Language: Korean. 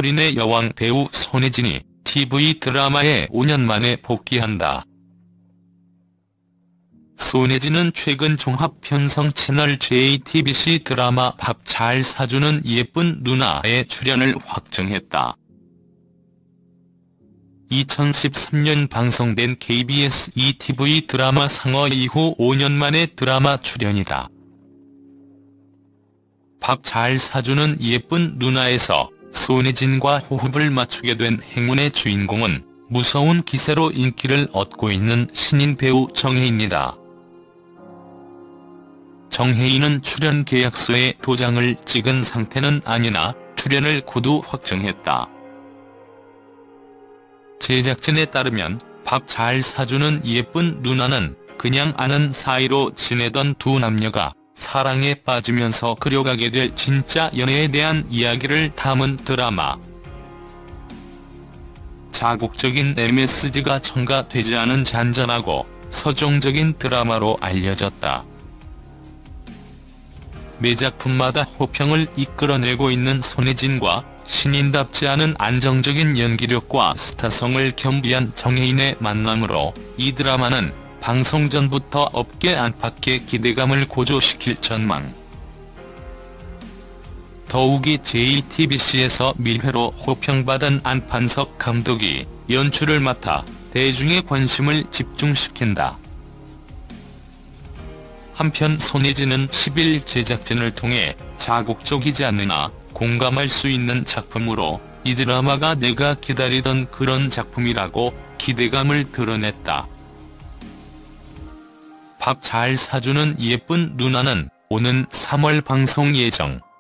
철인의 여왕 배우 손예진이 TV 드라마에 5년 만에 복귀한다. 손예진은 최근 종합편성 채널 JTBC 드라마 밥 잘 사주는 예쁜 누나에 출연을 확정했다. 2013년 방송된 KBS ETV 드라마 상어 이후 5년 만에 드라마 출연이다. 밥 잘 사주는 예쁜 누나에서 손예진과 호흡을 맞추게 된 행운의 주인공은 무서운 기세로 인기를 얻고 있는 신인 배우 정혜인이다. 정혜인은 출연 계약서에 도장을 찍은 상태는 아니나 출연을 고두 확정했다. 제작진에 따르면 밥 잘 사주는 예쁜 누나는 그냥 아는 사이로 지내던 두 남녀가 사랑에 빠지면서 그려가게 될 진짜 연애에 대한 이야기를 담은 드라마. 자극적인 MSG가 첨가되지 않은 잔잔하고 서정적인 드라마로 알려졌다. 매 작품마다 호평을 이끌어내고 있는 손예진과 신인답지 않은 안정적인 연기력과 스타성을 겸비한 정혜인의 만남으로 이 드라마는 방송 전부터 업계 안팎의 기대감을 고조시킬 전망. 더욱이 JTBC에서 밀회로 호평받은 안판석 감독이 연출을 맡아 대중의 관심을 집중시킨다. 한편 손예진은 10일 제작진을 통해 자극적이지 않으나 공감할 수 있는 작품으로 이 드라마가 내가 기다리던 그런 작품이라고 기대감을 드러냈다. 밥 잘 사주는 예쁜 누나는 오는 3월 방송 예정.